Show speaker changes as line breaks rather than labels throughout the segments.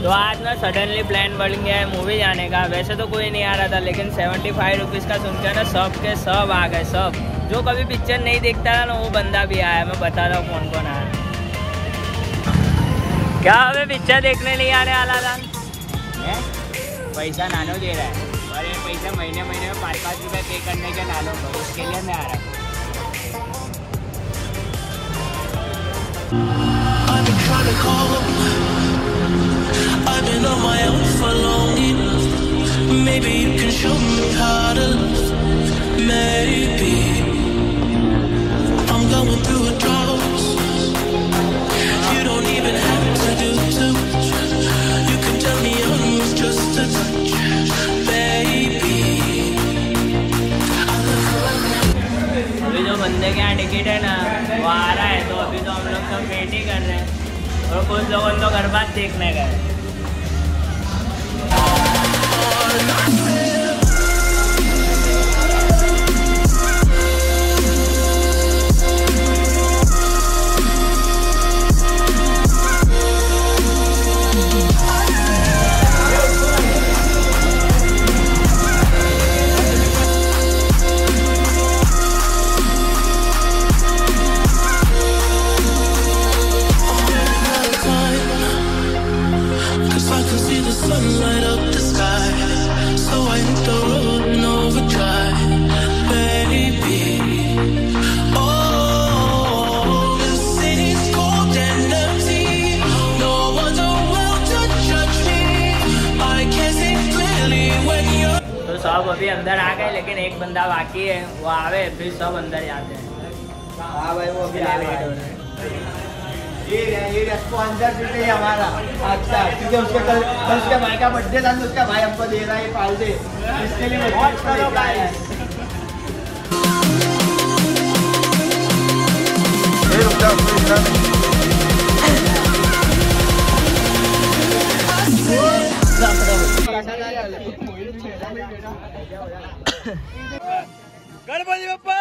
तो आज ना सडनली प्लान बन गया है मूवी जाने का। वैसे तो कोई नहीं आ रहा था, लेकिन 75 रुपीज़ का सुनकर ना सब के सब आ गए। सब जो कभी पिक्चर नहीं देखता था ना वो बंदा भी आया। मैं बता रहा हूँ कौन कौन आया। क्या हमें पिक्चर देखने नहीं आने वाला था? पैसा नानो दे रहा है और ये पैसा महीने महीने में 5-5 रुपये पे करने के नानो को, उसके लिए मैं आ रहा हूँ। I've been on my own for long enough. Maybe you can show me how to love. Maybe I'm going through a drought. You don't even have to do too much. You can tell me I'm worth just a touch, baby. अभी जो बंदे के यहाँ ticket है ना वो आ रहा है, तो अभी तो हम लोग सब वेट ही कर रहे हैं और कुछ लोगों तो घर बात देखने गए। सब अभी अंदर आ गए, लेकिन एक बंदा बाकी है, वो आवे फिर सब अंदर जाते हैं। हाँ भाई वो भी ये स्पॉन्सर भी है हमारा। अच्छा क्योंकि उसके भाई का बर्थडे था, उसका भाई हमको दे रहा है पाल दे, इसके लिए गणपति बप्पा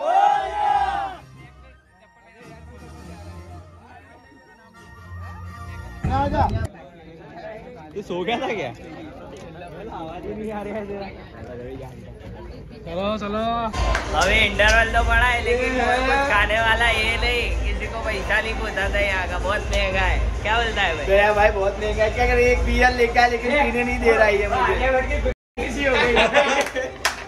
ये सो गया था क्या? आवाज ही नहीं आ रही है। चलो चलो अभी इंटरवल तो पड़ा है, लेकिन कुछ खाने वाला ये नहीं, किसी को पैसा नहीं होता था यहाँ का। बहुत महंगा है। क्या बोलता है भाई? मेरा भाई बहुत महंगा है। क्या कर एक बियर लेके आया, लेकिन पीने नहीं दे रहा है मुझे। हो गई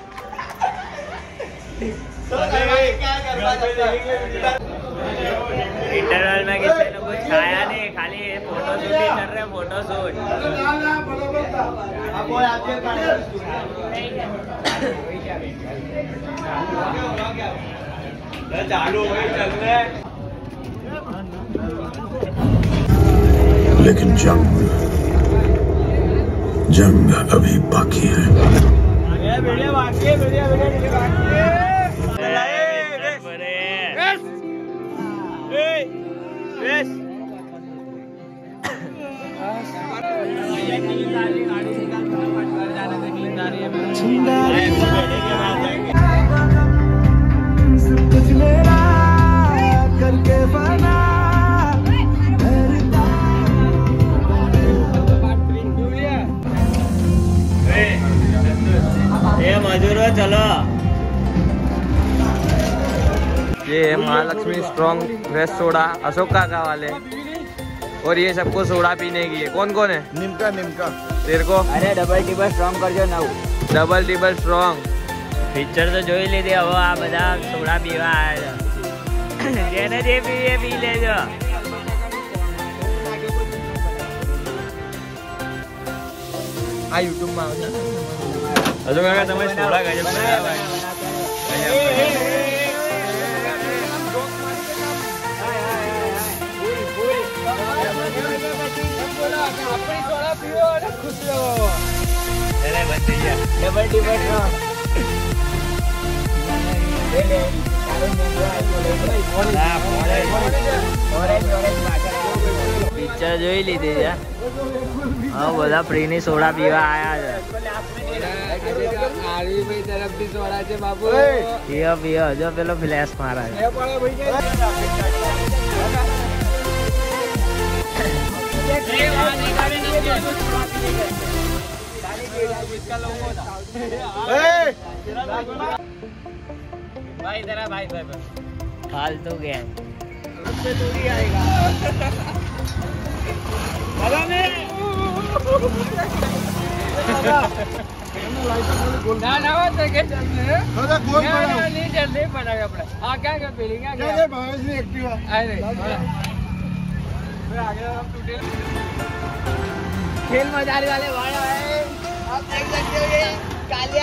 इंटरवल में किसी ने कुछ खाया नहीं, खाली फोटो शूट ही कर रहे हैं। फोटो शूट चालू हो गई, चल रहे।
लेकिन जंग अभी बाकी है।
बढ़िया बाकी है, बढ़िया बाकी है। मजूरो चलो। ये Mahalakshmi strong west soda Ashok काका वाले, और ये सबको सोडा पीने की है। कौन कौन है? निमका तेरे को? अरे डबल टिबल स्ट्रॉन्ग कर जो ना, डबल टिबल स्ट्रॉन्ग। पिक्चर तो जो ही ले दिया वो आ बता सोडा पीवा आया जेने जे पी ले जो। आ यूट्यूब में आवજો अशोक काका તમે સોડા ગજબ બનાવ્યા ભાઈ। डबल टिबल पिक्चर જોઈ લીધી છે। હા બધા ફ્રી ની સોડા પીવા આયા છે। આરવી ભાઈ તરફથી સોડા છે બાપુ। પીઓ પીઓ જો પેલો ફ્લેશ મારા છે। भाई जरा भाई फालतू गया उससे दूरी आएगा नहीं जल्दी पड़ेगा अपना हाँ क्या कर फीलिंग खेल मजारी वाले भाई आए आप देख सकते हो ये कालिया